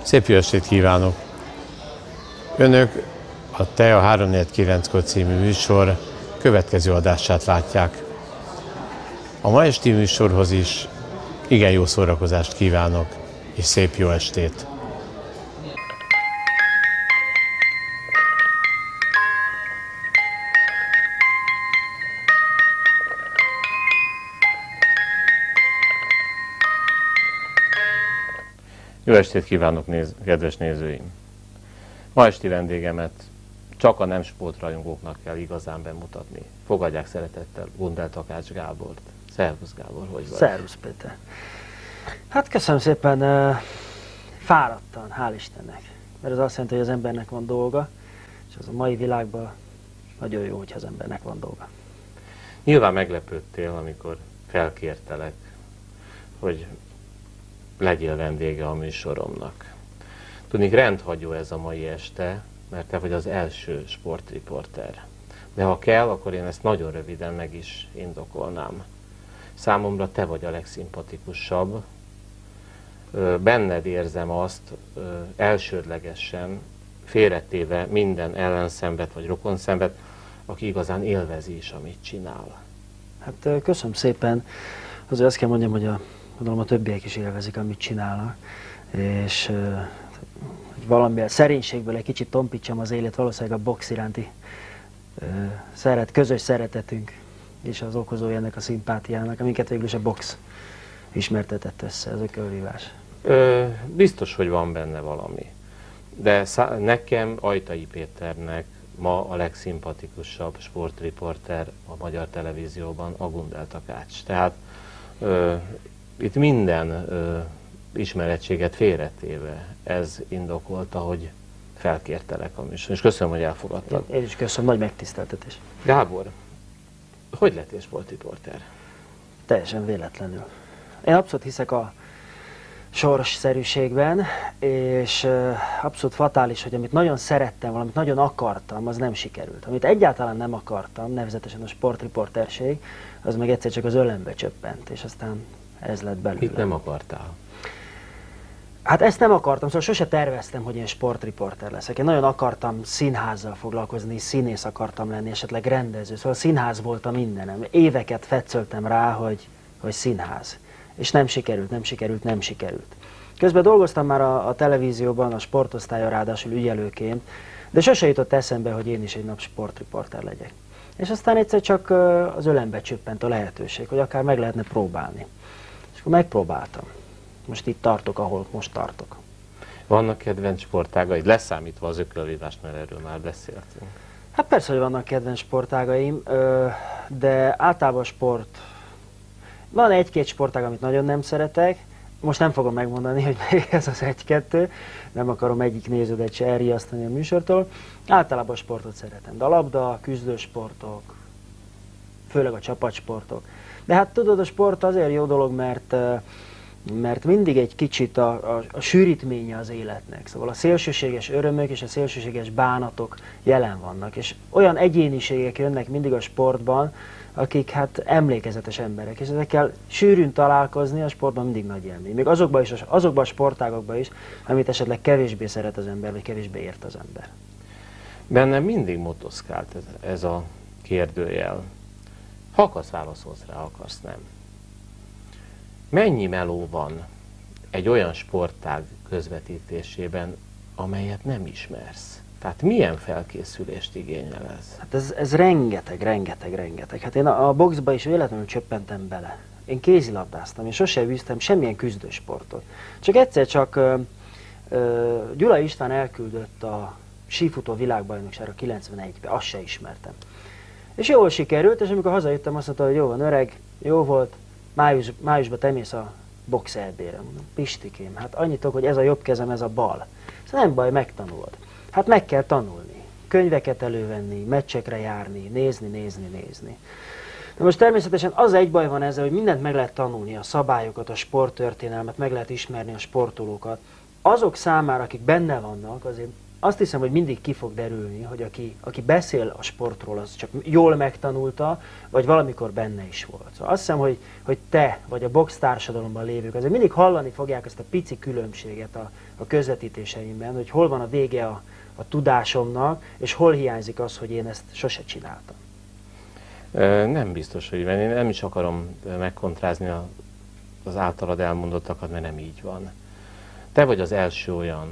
Szép jó estét kívánok! Önök a TEA 349 című műsor következő adását látják. A ma esti műsorhoz is igen jó szórakozást kívánok, és szép jó estét! Jó estét kívánok, kedves nézőim! Ma esti vendégemet csak a nem sportrajongóknak kell igazán bemutatni. Fogadják szeretettel Gundel Takács Gábort. Szervusz Gábor, hogy vagy? Szervusz Péter! Hát köszönöm szépen, fáradtan, hál' Istennek. Mert ez azt jelenti, hogy az embernek van dolga, és az a mai világban nagyon jó, hogyha az embernek van dolga. Nyilván meglepődtél, amikor felkértelek, hogy legyél vendége a műsoromnak. Tudni, rendhagyó ez a mai este, mert te vagy az első sportriporter. De ha kell, akkor én ezt nagyon röviden meg is indokolnám. Számomra te vagy a legszimpatikusabb. Benned érzem azt elsődlegesen, félretéve minden ellenszenvet vagy rokonszenvet, aki igazán élvezi is, amit csinál. Hát köszönöm szépen. Azért azt kell mondjam, hogy gondolom a többiek is élvezik, amit csinálnak. És valamilyen szerénységből egy kicsit tompítsam az élet, valószínűleg a box iránti közös szeretetünk és az okozója ennek a szimpátiának, amiket végül is a box ismertetett össze, ez a körvívás. Biztos, hogy van benne valami. De nekem, Ajtai Péternek ma a legszimpatikusabb sportriporter a magyar televízióban a Gundel Takács. Tehát itt minden ismerettséget félretéve ez indokolta, hogy felkértelek a műsor. És köszönöm, hogy elfogadtad. Én is köszönöm, nagy megtiszteltetés. Gábor, hogy lettél sportriporter? Teljesen véletlenül. Én abszolút hiszek a sorsszerűségben, és abszolút fatális, hogy amit nagyon szerettem, valamit nagyon akartam, az nem sikerült. Amit egyáltalán nem akartam, nevezetesen a sportriporterség, az meg egyszer csak az ölembe csöppent, és aztán ez lett belőle. Mit nem akartál? Hát ezt nem akartam, szóval sose terveztem, hogy én sportriporter leszek. Én nagyon akartam színházzal foglalkozni, színész akartam lenni, esetleg rendező. Szóval színház volt a mindenem. Éveket fetszöltem rá, hogy színház. És nem sikerült. Közben dolgoztam már a televízióban, a sportosztályon, ráadásul ügyelőként, de sose jutott eszembe, hogy én is egy nap sportriporter legyek. És aztán egyszer csak az ölembe csöppent a lehetőség, hogy akár meg lehetne próbálni. És akkor megpróbáltam. Most itt tartok, ahol most tartok. Vannak kedvenc sportágaid, leszámítva az ökölvívást, mert erről már beszéltünk? Hát persze, hogy vannak kedvenc sportágaim, de általában sport. Van egy-két sportág, amit nagyon nem szeretek. Most nem fogom megmondani, hogy melyik ez az egy-kettő. Nem akarom egyik néződet se elriasztani a műsortól. Általában a sportot szeretem. De a labda, küzdősportok, főleg a csapatsportok. De hát tudod, a sport azért jó dolog, mert mindig egy kicsit a sűrítménye az életnek. Szóval a szélsőséges örömök és a szélsőséges bánatok jelen vannak. És olyan egyéniségek jönnek mindig a sportban, akik hát emlékezetes emberek, és ezekkel sűrűn találkozni a sportban mindig nagy élmény. Még azokban a sportágokban is, amit esetleg kevésbé szeret az ember, vagy kevésbé ért az ember. Bennem mindig motoszkált ez a kérdőjel. Ha akarsz, válaszolsz rá, akarsz, nem. Mennyi meló van egy olyan sportág közvetítésében, amelyet nem ismersz? Tehát milyen felkészülést igényel ez? Hát ez rengeteg. Hát én a boxba is véletlenül csöppentem bele. Én kézilabdáztam, én sosem űztem semmilyen küzdősportot. Csak egyszer Gyula István elküldött a sífutó világbajnokságra 91-be, azt se ismertem. És jól sikerült, és amikor hazajöttem, azt mondta, hogy jó van öreg, jó volt, májusban te mész a box EB-re. Mondom, Pistikém, hát annyit tudok, hogy ez a jobb kezem, ez a bal. Szóval nem baj, megtanulod. Hát meg kell tanulni, könyveket elővenni, meccsekre járni, nézni. De most természetesen az egy baj van ezzel, hogy mindent meg lehet tanulni, a szabályokat, a sporttörténelmet, meg lehet ismerni a sportolókat. Azok számára, akik benne vannak, azért azt hiszem, hogy mindig ki fog derülni, hogy aki beszél a sportról, az csak jól megtanulta, vagy valamikor benne is volt. Szóval azt hiszem, hogy te, vagy a box társadalomban lévők, azért mindig hallani fogják ezt a pici különbséget a közvetítéseimben, hogy hol van a vége a tudásomnak, és hol hiányzik az, hogy én ezt sose csináltam. Nem biztos, hogy én nem is akarom megkontrázni az általad elmondottakat, mert nem így van. Te vagy az első olyan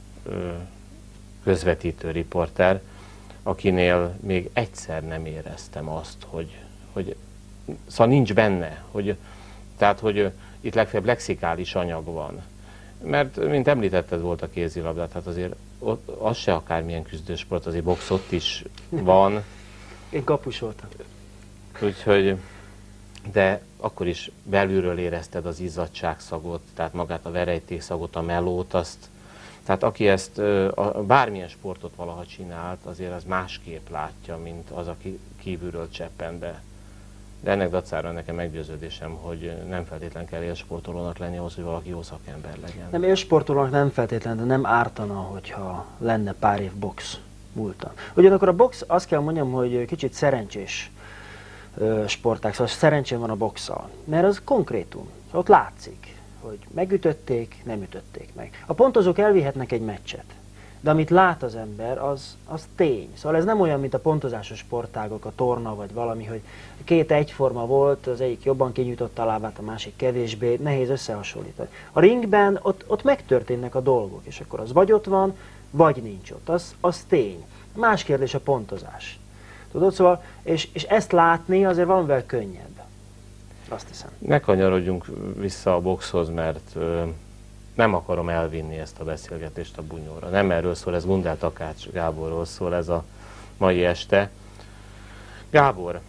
közvetítő riporter, akinél még egyszer nem éreztem azt, hogy szóval nincs benne, tehát, hogy itt legfeljebb lexikális anyag van. Mert, mint említetted, volt a kézilabda, tehát azért az se akármilyen küzdősport, azért box ott is van. Én kapus voltam. Úgyhogy, de akkor is belülről érezted az izzadságszagot, tehát magát a verejtékszagot, a melót, tehát aki ezt bármilyen sportot valaha csinált, azért az másképp látja, mint az, aki kívülről cseppen be. De ennek dacára nekem meggyőződésem, hogy nem feltétlenül kell élsportolónak lenni ahhoz, hogy valaki jó szakember legyen. Nem élsportolónak nem feltétlenül, de nem ártana, hogyha lenne pár év box múlta. Ugyanakkor a box, azt kell mondjam, hogy kicsit szerencsés sportág, szóval szerencsém van a boxsal, mert az konkrétum, ott látszik, hogy megütötték, nem ütötték meg. A pontozók elvihetnek egy meccset, de amit lát az ember, az tény. Szóval ez nem olyan, mint a pontozásos sportágok, a torna vagy valami, hogy két egyforma volt, az egyik jobban kinyújtotta a lábát, a másik kevésbé, nehéz összehasonlítani. A ringben ott megtörténnek a dolgok, és akkor az vagy ott van, vagy nincs ott. Az tény. Más kérdés a pontozás. Tudod, szóval, és ezt látni azért valamivel könnyebb. Azt hiszem. Ne kanyarodjunk vissza a boxhoz, mert nem akarom elvinni ezt a beszélgetést a bunyóra. Nem erről szól, ez Gundel Takács Gáborról szól ez a mai este. Gábor,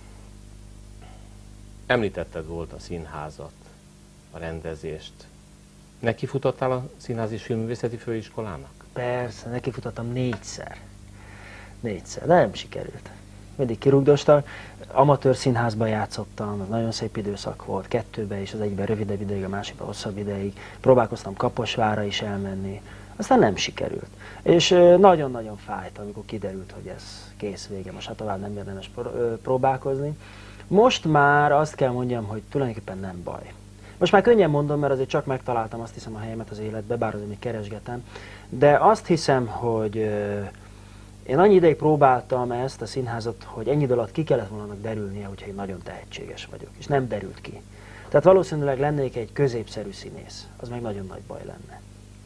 említetted volt a színházat, a rendezést. Nekifutottál a Színház és Filmművészeti Főiskolának? Persze, nekifutottam 4-szer. 4-szer, de nem sikerült. Mindig kirugdostak. Amatőr színházban játszottam, nagyon szép időszak volt, 2-be és az egyben rövidebb ideig, a másikban hosszabb ideig. Próbálkoztam Kaposvárra is elmenni, aztán nem sikerült. És nagyon-nagyon fájt, amikor kiderült, hogy ez kész vége, most hát tovább nem érdemes próbálkozni. Most már azt kell mondjam, hogy tulajdonképpen nem baj. Most már könnyen mondom, mert azért csak megtaláltam, azt hiszem, a helyemet az életbe, bár azért még keresgetem. De azt hiszem, hogy én annyi ideig próbáltam ezt a színházat, hogy ennyi idő alatt ki kellett volna derülnie, hogyha én nagyon tehetséges vagyok, és nem derült ki. Tehát valószínűleg lennék egy középszerű színész, az meg nagyon nagy baj lenne.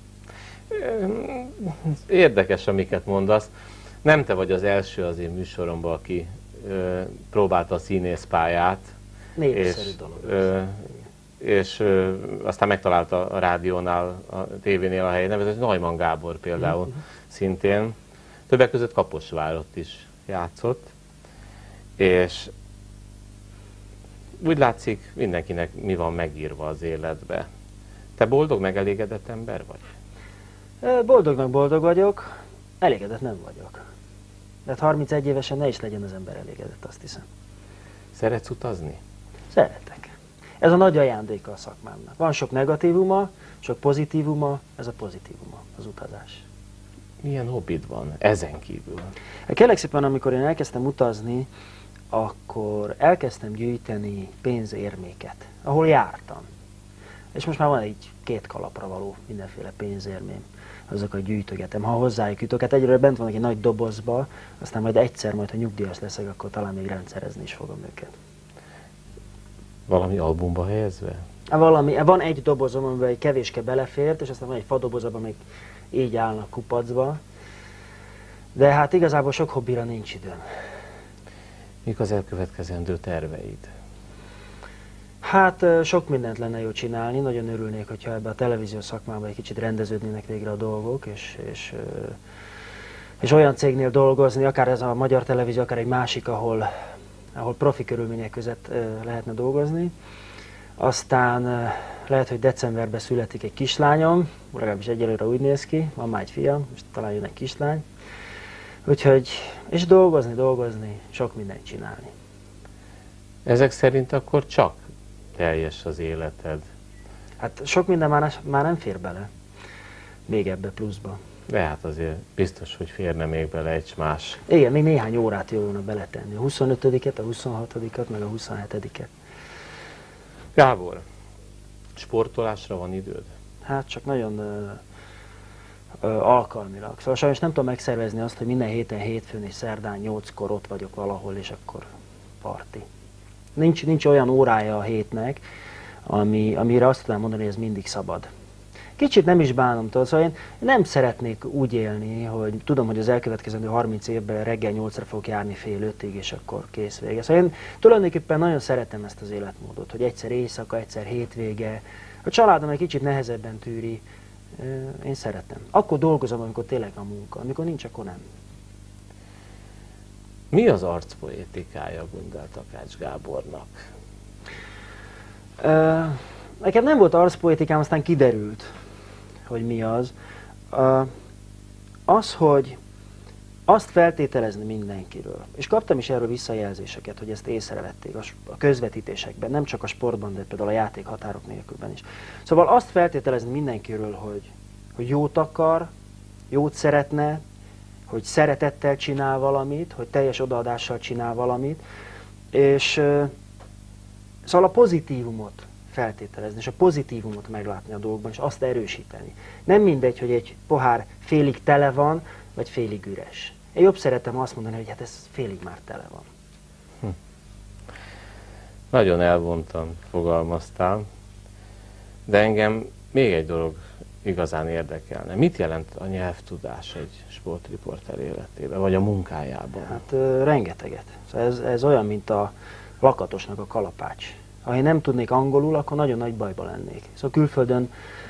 Érdekes, amiket mondasz. Nem te vagy az első az én műsoromban, aki próbálta a színészpályát. Népszerű dolog. És aztán megtalálta a rádiónál, a tévénél a helyet, nevezett Neumann Gábor például szintén. Többek között Kaposvárot is játszott, és úgy látszik, mindenkinek mi van megírva az életbe. Te boldog, megelégedett ember vagy? Boldognak boldog vagyok, elégedett nem vagyok. De hát 31 évesen ne is legyen az ember elégedett, azt hiszem. Szeretsz utazni? Szeretek. Ez a nagy ajándéka a szakmámnak. Van sok negatívuma, sok pozitívuma, ez a pozitívuma, az utazás. Milyen hobbid van ezen kívül? Kérlek szépen, amikor én elkezdtem utazni, akkor elkezdtem gyűjteni pénzérméket, ahol jártam. És most már van egy 2 kalapra való mindenféle pénzérmém. Azokat gyűjtögetem, ha hozzájuk jutok. Hát egyről bent van egy nagy dobozba, aztán majd egyszer, ha nyugdíjas leszek, akkor talán még rendszerezni is fogom őket. Valami albumba helyezve? Van egy dobozom, amiben egy kevéske belefért, és aztán van egy fadoboz, abban még így állnak kupacba. De hát igazából sok hobbira nincs időm. Mik az elkövetkezendő terveid? Hát sok mindent lenne jó csinálni, nagyon örülnék, hogyha ebbe a televízió szakmában egy kicsit rendeződnének végre a dolgok, és olyan cégnél dolgozni, akár ez a Magyar Televízió, akár egy másik, ahol profi körülmények között lehetne dolgozni. Aztán lehet, hogy decemberben születik egy kislányom, legalábbis egyelőre úgy néz ki, van már egy fiam, most talán jön egy kislány. Úgyhogy, és dolgozni, sok mindent csinálni. Ezek szerint akkor csak teljes az életed? Hát sok minden már nem fér bele, még ebbe pluszba. De hát azért biztos, hogy férne még bele egy más. Igen, még néhány órát jó volna beletenni. A 25-et, a 26-at, meg a 27-et. Gábor, sportolásra van időd? Hát csak nagyon alkalmilag. Szóval sajnos nem tudom megszervezni azt, hogy minden héten, hétfőn és szerdán 8-kor ott vagyok valahol, és akkor parti. Nincs olyan órája a hétnek, amire azt tudnám mondani, hogy ez mindig szabad. Kicsit nem is bánom, tudod, szóval én nem szeretnék úgy élni, hogy tudom, hogy az elkövetkezendő 30 évben reggel 8-ra fogok járni fél 5-ig, és akkor kész vége. Szóval én tulajdonképpen nagyon szeretem ezt az életmódot, hogy egyszer éjszaka, egyszer hétvége. A családom egy kicsit nehezebben tűri, én szeretem. Akkor dolgozom, amikor tényleg a munka, amikor nincs, akkor nem. Mi az arcpoétikája Gundel Takács Gábornak? Nekem nem volt arcpoétikám, aztán kiderült, hogy mi az. Az, hogy azt feltételezni mindenkiről, és kaptam is erről visszajelzéseket, hogy ezt észrevették a közvetítésekben, nem csak a sportban, de például a játék határok nélkülben is. Szóval azt feltételezni mindenkiről, hogy jót akar, jót szeretne, hogy szeretettel csinál valamit, hogy teljes odaadással csinál valamit, és szóval a pozitívumot feltételezni, és a pozitívumot meglátni a dolgokban, és azt erősíteni. Nem mindegy, hogy egy pohár félig tele van, vagy félig üres. Én jobb szeretem azt mondani, hogy hát ez félig már tele van. Nagyon elvontan fogalmaztál, de engem még egy dolog igazán érdekelne. Mit jelent a nyelvtudás egy sportriporter életében, vagy a munkájában? Hát rengeteget. Szóval ez olyan, mint a lakatosnak a kalapács. Ha én nem tudnék angolul, akkor nagyon nagy bajba lennék. Szóval külföldön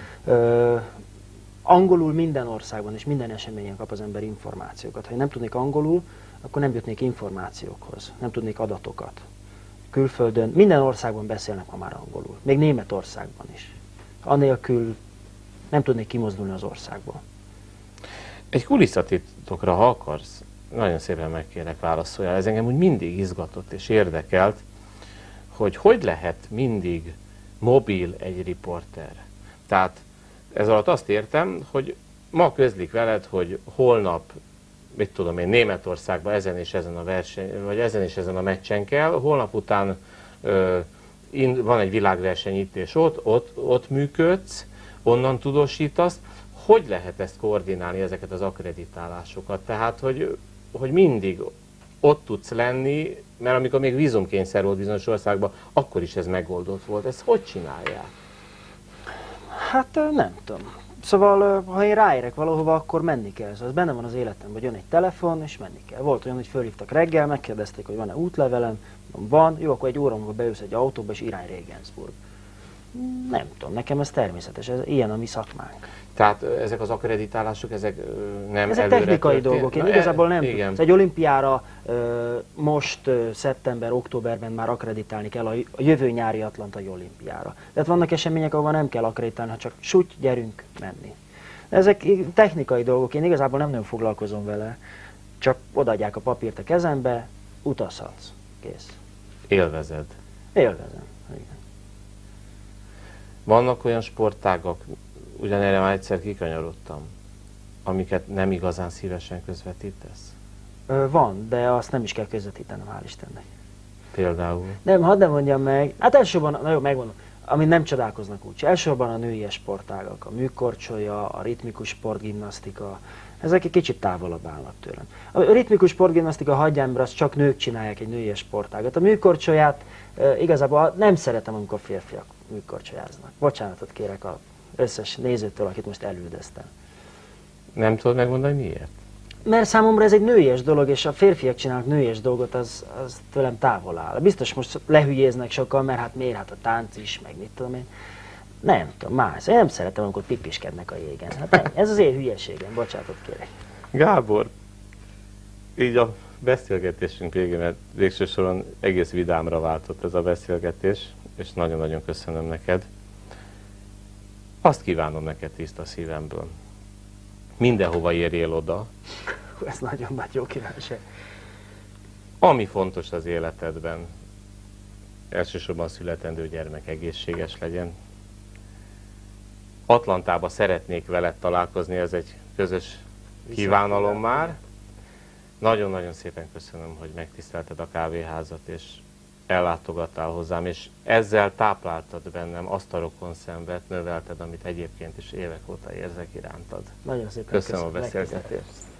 angolul minden országban és minden eseményen kap az ember információkat. Ha én nem tudnék angolul, akkor nem jutnék információkhoz, nem tudnék adatokat. Külföldön, minden országban beszélnek ma már angolul, még Németországban is. Anélkül nem tudnék kimozdulni az országból. Egy kulisszatitokra, ha akarsz, nagyon szépen megkérlek, válaszoljál. Ez engem úgy mindig izgatott és érdekelt, hogy lehet mindig mobil egy riporter. Tehát ez alatt azt értem, hogy ma közlik veled, hogy holnap, mit tudom én, Németországban ezen és ezen a verseny, vagy ezen és ezen a meccsen kell, holnap után van egy világverseny itt és ott működsz, onnan tudósítasz. Hogy lehet ezt koordinálni, ezeket az akkreditálásokat? Tehát, hogy mindig ott tudsz lenni, mert amikor még vízumkényszer volt bizonyos országban, akkor is ez megoldott volt. Ezt hogy csinálják? Hát nem tudom. Szóval, ha én ráérek valahova, akkor menni kell. Szóval ez benne van az életemben, hogy jön egy telefon, és menni kell. Volt olyan, hogy fölhívtak reggel, megkérdezték, hogy van-e útlevelem. Van, jó, akkor egy óra múlva beülsz egy autóba, és irány Regensburg. Nem tudom, nekem ez természetes, ez ilyen a mi szakmánk. Tehát ezek az akkreditálások, ezek nem ezek technikai dolgok, én igazából nem tudom. Egy olimpiára most szeptember-októberben már akkreditálni kell a jövő nyári atlantai olimpiára. Tehát vannak események, ahol nem kell akkreditálni, ha csak süty, gyerünk menni. Ezek technikai dolgok, én igazából nem nagyon foglalkozom vele, csak odaadják a papírt a kezembe, utazhatsz, kész. Élvezed? Élvezem, igen. Vannak olyan sportágak, ugyanerre már egyszer kikanyarodtam, amiket nem igazán szívesen közvetítesz? Van, de azt nem is kell közvetítenem, hál' Istennek. Például? Nem, hadd ne mondjam meg. Hát elsősorban, na jó, megmondom, amit nem csodálkoznak úgy. Elsősorban a női sportágak, a műkorcsolya, a ritmikus sportgimnasztika, ezek egy kicsit távolabb állnak tőlem. A ritmikus sportgimnasztika, hagyján, mert azt csak nők csinálják, egy női sportágat. A műkorcsolyát igazából nem szeretem, amikor férfiak műkorcsolyáznak. Bocsánatot kérek az összes nézőtől, akit most elüldöztem. Nem tudod megmondani miért? Mert számomra ez egy nőies dolog, és a férfiak csinálnak nőies dolgot, az tőlem távol áll. Biztos most lehülyéznek sokan, mert hát miért, hát a tánc is, meg mit tudom én. Nem tudom, más. Én nem szeretem, amikor pipiskednek a jégen. Hát ez az én hülyeségem, bocsánatot kérek. Gábor, így a beszélgetésünk végén, mert végső soron egész vidámra váltott ez a beszélgetés, és nagyon-nagyon köszönöm neked. Azt kívánom neked tiszta szívemből. Mindenhova érjél oda. Ez nagyon nagy jó kívánság. Ami fontos az életedben, elsősorban a születendő gyermek egészséges legyen. Atlantában szeretnék veled találkozni, ez egy közös kívánalom már. Nagyon-nagyon szépen köszönöm, hogy megtisztelted a kávéházat, és ellátogattál hozzám, és ezzel tápláltad bennem azt a rokonszenvet, növelted, amit egyébként is évek óta érzek irántad. Nagyon szépen Köszönöm a beszélgetést.